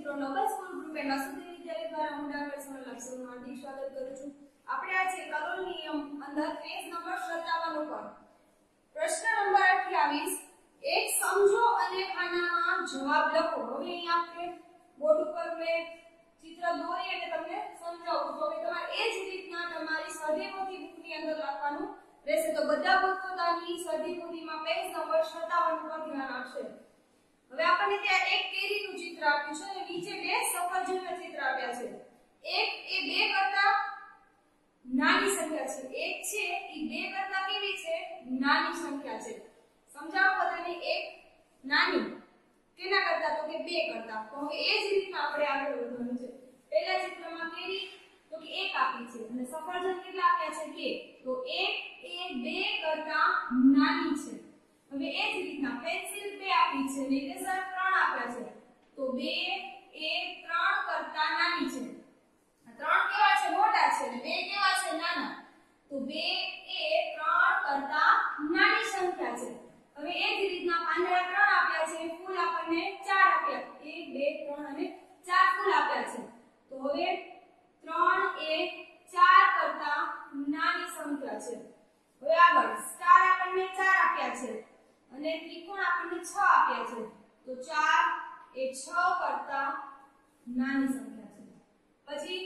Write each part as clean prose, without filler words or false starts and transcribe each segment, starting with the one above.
મિત્રો Noble school group and Vasudev Vidyalaya દ્વારા હું ડાક્ટર સોનલ લાક્ષણનું હાર્દિક સ્વાગત કરું છું. આપણે આજે કરોલ નિયમ અંદર પેજ નંબર 57 ઉપર પ્રશ્ન નંબર 28 એક સમજો અને ખાનામાં જવાબ લખો. હવે અહીં આપણે બોર્ડ ઉપર મેં ચિત્ર દોરી અને તમને સમજાવું છું. હવે તમારે એ જ રીતના તમારી સ્વાધ્યાય બુકની અંદર લખવાનું રહેશે. તો બધા પોતપોતાની સ્વાધ્યાય પોથીમાં પેજ નંબર 57 ઉપર ધ્યાન આપશે. હવે આપણને ત્યાં એક કેરીનું ચિત્ર આપ્યું છે અને નીચે બે સફરજનના ચિત્ર આપ્યા છે. એક એ 2 કરતા નાની સંખ્યા છે. એક છે એ 2 કરતા કેવી છે? નાની સંખ્યા છે. સમજાવો બધાને. એક નાની કેના કરતા? તો કે 2 કરતા. તો હવે એ જ રીતના આપણે આગળ વધવાનું છે. પહેલા ચિત્રમાં કેરી તો કે 1 આપી છે અને સફરજન કેટલા આપ્યા છે? 2. તો 1 એ 2 કરતા નાની છે. હવે એ જ રીતના પેન્સિલ 2 આપી છે અને ઇરેઝર 3 આપ્યા છે. તો 2 એ 3 કરતા નાની છે. 3 કેવા છે? મોટા છે અને 2 કેવા છે? નાના. તો 2 એ 3 કરતા નાની સંખ્યા છે. હવે એ જ રીતના પાંદડા 3 આપ્યા છે, ફૂલ આપણને 4 આપ્યા. 1 2 3 અને 4 ફૂલ આપ્યા છે. તો હવે 3 એ 4 કરતા નાની સંખ્યા છે. હવે આગળ સ્ટાર આપણને 4 આપ્યા છે અને ત્રિકોણ આપણને 6 આપ્યા છે. તો 4 એ 6 કરતા નાની સંખ્યા છે. પછી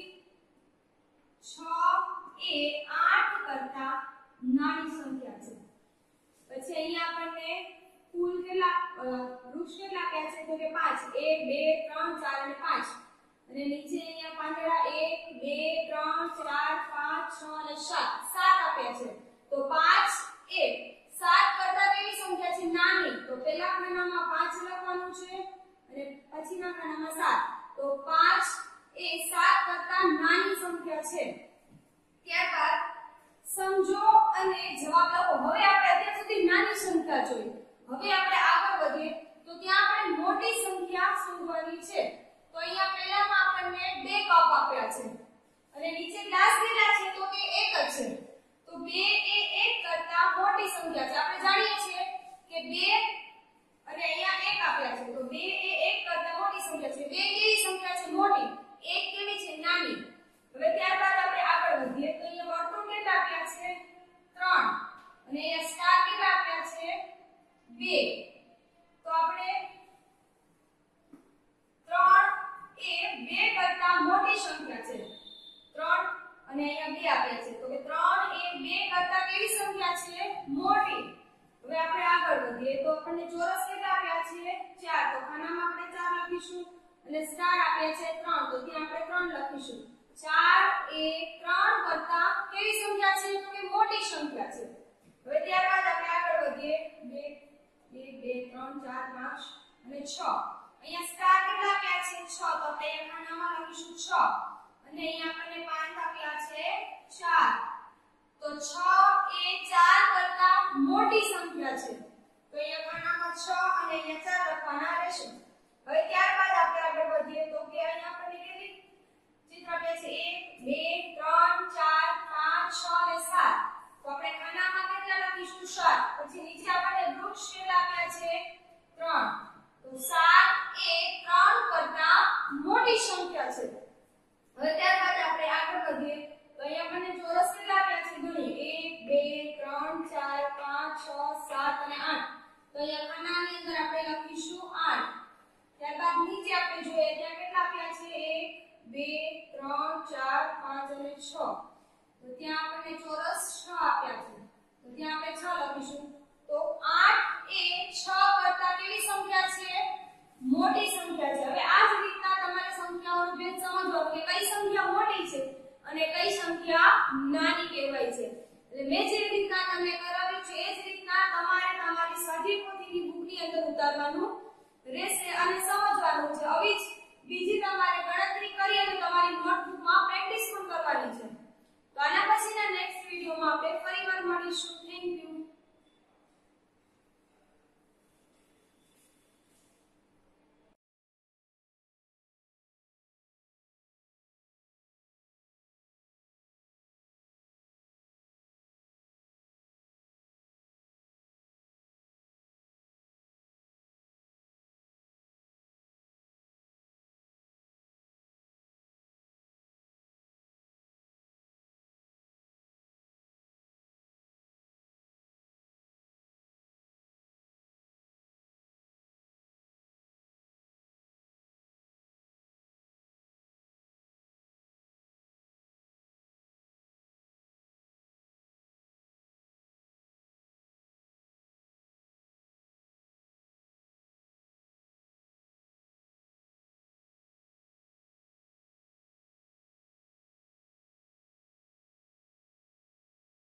6 એ 8 કરતા નાની સંખ્યા છે. પછી અહીંયા આપણને કુલ કેટલા વૃક્ષ કેટલા આપ્યા છે? તો કે 5. 1 2 3 4 અને 5. અને નીચે અહીંયા પાંદડા 1 2 3 4 5 6 અને 7 આપ્યા છે. તો 5 એ 7 કરતા કેવી સંખ્યા છે? નાની. તો પહેલા ખાનામાં 5 લખવાનું છે અને પછીના ખાનામાં 7. તો 5 એ 7 કરતા નાની સંખ્યા છે. ત્યારબાદ સમજો અને જવાબ લખો. હવે આપણે અત્યાર સુધી નાની સંખ્યા જોઈ. હવે આપણે આગળ વધીએ તો ત્યાં આપણે મોટી સંખ્યા શોધવાની છે. તો અહીંયા પહેલામાં આપણને 2 કપ આપ્યા છે અને નીચે ગ્લાસ કેટલા છે? તો કે 1 જ છે. તો 2 એ 1 કરતા મોટી સંખ્યા છે. આપણે જાણીએ છીએ કે 2 અને અહીંયા 1 આપ્યા છે. તો 2 એ 1 કરતા મોટી સંખ્યા છે. 2 કેવી સંખ્યા છે? મોટી. 1 કેવી છે? નાની. હવે ત્યારબાદ આપણે આગળ વધીએ તો અહીંયા વર્તુળ કેટલા આપ્યા છે? 3 અને અહીંયા સ્ટાર કેટલા આપ્યા છે? 2. તો આપણે 3 એ 2 કરતા મોટી સંખ્યા છે. 3 અને અહીંયા 2 આપ્યા છે. તો કે 3 એ 2 કરતા કેવી સંખ્યા છે? મોટી. હવે આપણે આગળ વધીએ તો આપણને ચોરસ કેટલા આપ્યા છે? 4. તો ખાનામાં આપણે 4 લખીશું અને સ્ટાર આપ્યા છે 3. તો ત્યાં આપણે 3 લખીશું. 4 એ 3 કરતા કેવી સંખ્યા છે? તો કે મોટી સંખ્યા છે. હવે ત્યારબાદ આપણે આગળ વધીએ 2 3 4 5 અને 6. અહીંયા સ્ટાર કેટલા આપ્યા છે? 6. તો આપણે અહીંયા ખાનામાં લખીશું 6 અને અહીંયા આપણને 5 આપ્યા છે 4. તો 6 એ 4 કરતા મોટી સંખ્યા છે. તો અહીંયા ખાનામાં 6 અને અહીંયા 4 લખવાના રહેશે. હવે ત્યારબાદ આપણે આગળ વધીએ તો કે અહીંયા આપણને કેટલી ચિત્ર આપ્યા છે? 1 2 3 4 5 6 અને 7. તો આપણે ખાનામાં કેટલા લખીશું? 7. પછી નીચે આપણને વૃક્ષ કેટલા આપ્યા છે? 3. તો 7 એ 3 કરતા મોટી સંખ્યા છે. હવે ત્યારબાદ આપણે આગળ વધીએ તો અહીંયા આપણને ચોરસ કેટલા આપ્યા છે? ગણીએ 1 2 3 4 5 6 7 અને 8. તો અહીંયા ખાનાની અંદર આપણે લખીશું 8. ત્યારબાદ નીચે આપણે જોઈએ ત્યાં કેટલા આપ્યા છે? 1 2 3 4 5 અને 6. તો ત્યાં આપણને ચોરસ 6 આપ્યા છે. તો ત્યાં આપણે 6 લખીશું. તો 8 એ 6 કરતા કેવી સંખ્યા છે?